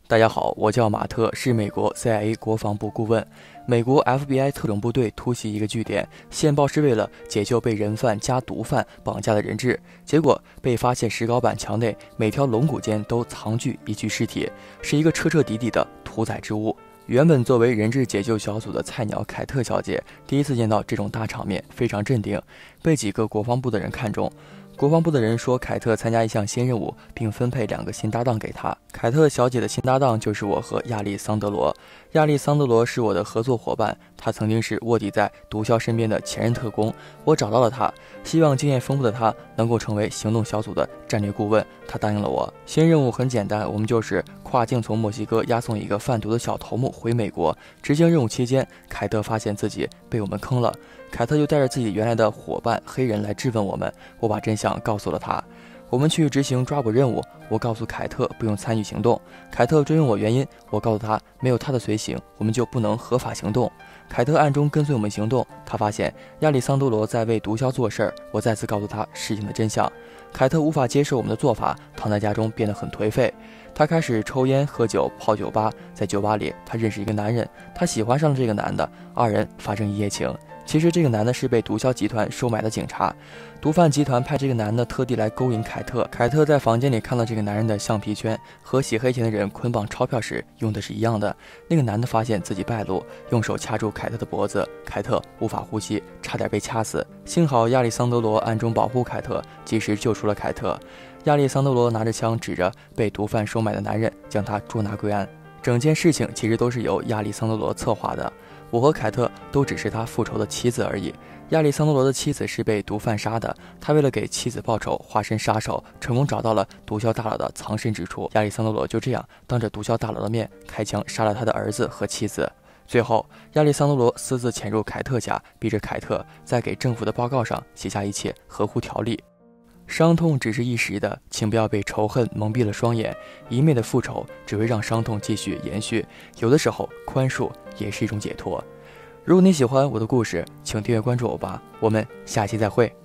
大家好，我叫马特，是美国 CIA 国防部顾问。美国 FBI 特种部队突袭一个据点，线报是为了解救被人贩加毒贩绑架的人质，结果被发现石膏板墙内每条龙骨间都藏具一具尸体，是一个彻彻底底的屠宰之物。原本作为人质解救小组的菜鸟凯特小姐，第一次见到这种大场面，非常镇定，被几个国防部的人看中。国防部的人说，凯特参加一项新任务，并分配2个新搭档给她。凯特小姐的新搭档就是我和亚历桑德罗。亚历桑德罗是我的合作伙伴，他曾经是卧底在毒枭身边的前任特工。我找到了他，希望经验丰富的他能够成为行动小组的战略顾问。他答应了我。新任务很简单，我们就是跨境从墨西哥押送一个贩毒的小头目回美国。执行任务期间，凯特发现自己被我们坑了。凯特就带着自己原来的伙伴黑人来质问我们，我把真相告诉了他。我们去执行抓捕任务，我告诉凯特不用参与行动。凯特追问我原因，我告诉他没有他的随行，我们就不能合法行动。凯特暗中跟随我们行动，他发现亚历桑德罗在为毒枭做事儿，我再次告诉他事情的真相。凯特无法接受我们的做法，躺在家中变得很颓废。他开始抽烟喝酒泡酒吧，在酒吧里他认识一个男人，他喜欢上了这个男的，2人发生一夜情。其实这个男的是被毒枭集团收买的警察，毒贩集团派这个男的特地来勾引凯特。凯特在房间里看到这个男人的橡皮圈和洗黑钱的人捆绑钞票时用的是一样的。那个男的发现自己败露，用手掐住凯特的脖子，凯特无法呼吸，差点被掐死。幸好亚历桑德罗暗中保护凯特，及时救出了凯特。亚历桑德罗拿着枪指着被毒贩收买的男人，将他捉拿归案。整件事情其实都是由亚历桑德罗策划的，我和凯特都只是他复仇的棋子而已。亚历桑德罗的妻子是被毒贩杀的，他为了给妻子报仇，化身杀手，成功找到了毒枭大佬的藏身之处。亚历桑德罗就这样当着毒枭大佬的面开枪杀了他的儿子和妻子。最后，亚历桑德罗私自潜入凯特家，逼着凯特在给政府的报告上写下一切合乎条例。伤痛只是一时的，请不要被仇恨蒙蔽了双眼，一昧的复仇只会让伤痛继续延续。有的时候，宽恕也是一种解脱。如果你喜欢我的故事，请订阅关注我吧，我们下期再会。